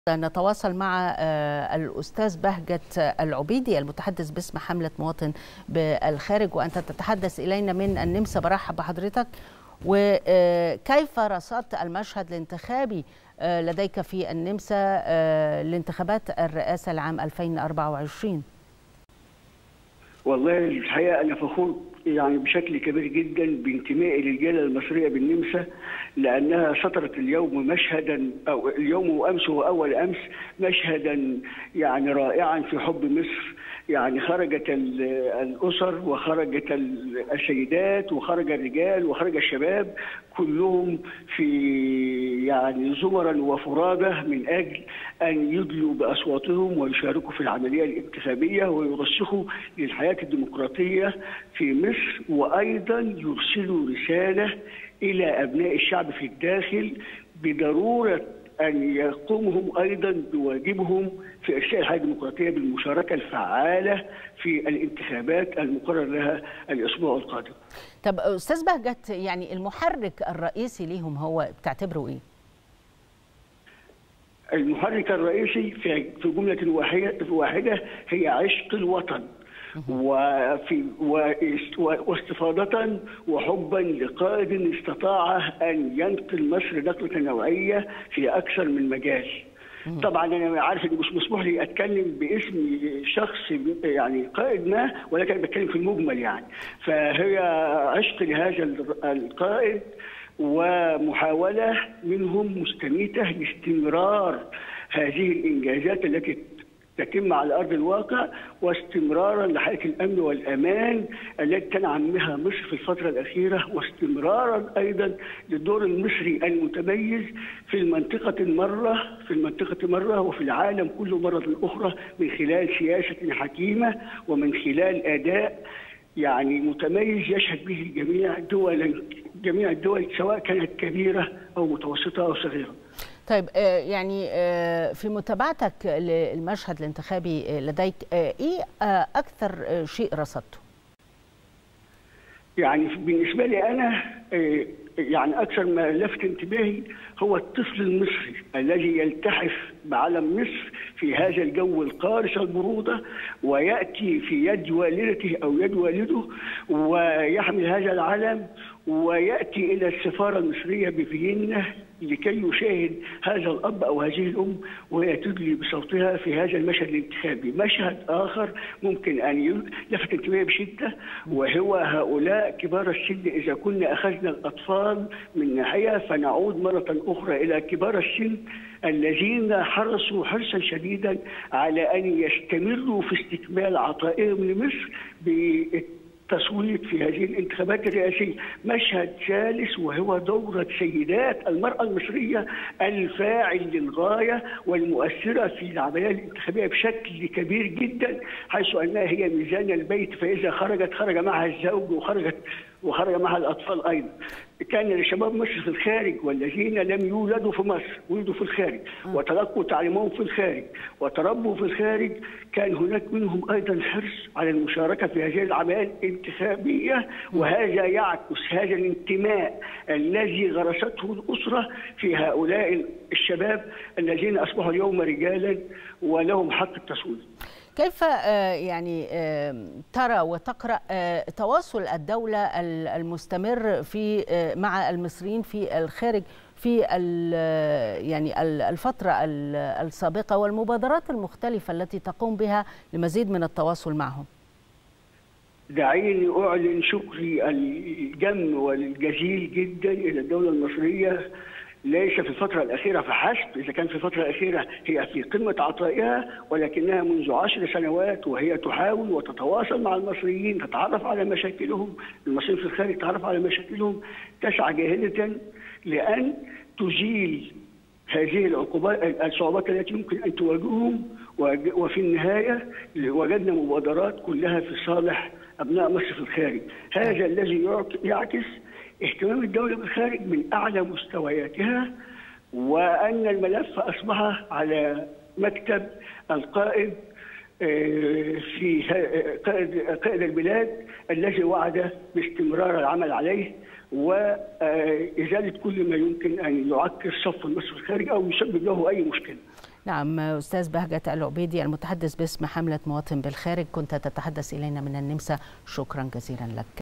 نتواصل مع الأستاذ بهجت العبيدي المتحدث باسم حملة مواطن بالخارج، وأنت تتحدث إلينا من النمسا. برحب بحضرتك. وكيف رصدت المشهد الانتخابي لديك في النمسا لانتخابات الرئاسة العام 2024؟ والله الحقيقة أنا فخور بشكل كبير جدا بانتمائي للجالية المصرية بالنمسا، لأنها سطرت اليوم مشهدا، أو اليوم وأمس وأول أمس مشهدا رائعا في حب مصر. خرجت الأسر وخرجت السيدات وخرج الرجال وخرج الشباب كلهم في زمرا وفرادى من أجل أن يدلوا بأصواتهم ويشاركوا في العملية الانتخابية ويرسخوا للحياة الديمقراطية في مصر، وأيضا يرسلوا رسالة إلى أبناء الشعب في الداخل بضرورة أن يقوموا أيضا بواجبهم في إرساء الحياة الديمقراطية بالمشاركة الفعالة في الانتخابات المقرر لها الأسبوع القادم. طب أستاذ بهجت، المحرك الرئيسي ليهم هو بتعتبره إيه؟ المحرك الرئيسي في جملة واحدة هي عشق الوطن واستفاضة وحبا لقائد استطاع أن ينقل مصر نقلة نوعية في أكثر من مجال. طبعا أنا عارف إن مش مسموح لي أتكلم باسم شخص قائد ما، ولكن بتكلم في المجمل. فهي عشق لهذا القائد ومحاولة منهم مستميتة لاستمرار هذه الإنجازات التي تتم على أرض الواقع، واستمرارا لحالة الأمن والأمان التي تنعم بها مصر في الفترة الأخيرة، واستمرارا أيضا للدور المصري المتميز في المنطقة مرة وفي العالم كله مرة أخرى، من خلال سياسة حكيمة ومن خلال أداء متميز يشهد به جميع الدول سواء كانت كبيرة أو متوسطة أو صغيرة. طيب في متابعتك للمشهد الانتخابي لديك، ايه اكثر شيء رصدته؟ بالنسبه لي انا اكثر ما لفت انتباهي هو الطفل المصري الذي يلتحف بعلم مصر في هذا الجو القارس البروده، وياتي في يد والدته او يد والده ويحمل هذا العلم، وياتي الى السفاره المصريه بفيينا لكي يشاهد هذا الأب أو هذه الأم وهي تدلي بصوتها في هذا المشهد الانتخابي. مشهد آخر ممكن أن يلفت انتباهي بشدة، وهو هؤلاء كبار السن. إذا كنا أخذنا الأطفال من ناحية، فنعود مرة أخرى إلى كبار السن الذين حرصوا حرصا شديدا على أن يستمروا في استكمال عطائهم لمصر تصويت في هذه الانتخابات الرئاسية. مشهد ثالث وهو دورة سيدات المرأة المصرية الفاعل للغاية والمؤثرة في العملية الانتخابية بشكل كبير جدا، حيث أنها هي ميزان البيت، فإذا خرجت خرج معها الزوج وخرج معها الأطفال أيضا. كان لشباب مصر في الخارج والذين لم يولدوا في مصر ولدوا في الخارج وتلقوا تعليمهم في الخارج وتربوا في الخارج، كان هناك منهم أيضا حرص على المشاركة في هذه العملية الانتخابية، وهذا يعكس هذا الانتماء الذي غرسته الأسرة في هؤلاء الشباب الذين أصبحوا اليوم رجالا ولهم حق التصويت. كيف ترى وتقرأ تواصل الدولة المستمر مع المصريين في الخارج في الفترة السابقة، والمبادرات المختلفة التي تقوم بها لمزيد من التواصل معهم؟ دعيني أعلن شكري الجم والجزيل جدا إلى الدولة المصرية، ليس في الفترة الأخيرة فحسب. إذا كان في الفترة الأخيرة هي في قمة عطائها، ولكنها منذ 10 سنوات وهي تحاول وتتواصل مع المصريين، تتعرف على مشاكلهم. المصريين في الخارج تتعرف على مشاكلهم، تسعى جاهدة لأن تزيل هذه الصعوبات التي يمكن أن تواجههم. وفي النهاية وجدنا مبادرات كلها في صالح أبناء مصر في الخارج. هذا الذي يعكس اهتمام الدولة بالخارج من أعلى مستوياتها، وأن الملف أصبح على مكتب القائد في قائد البلاد الذي وعد باستمرار العمل عليه وإزالة كل ما يمكن أن يعكر صف مصر في الخارج أو يسبب له أي مشكلة. نعم، أستاذ بهجت العبيدي المتحدث باسم حملة مواطن بالخارج، كنت تتحدث إلينا من النمسا، شكرا جزيلا لك.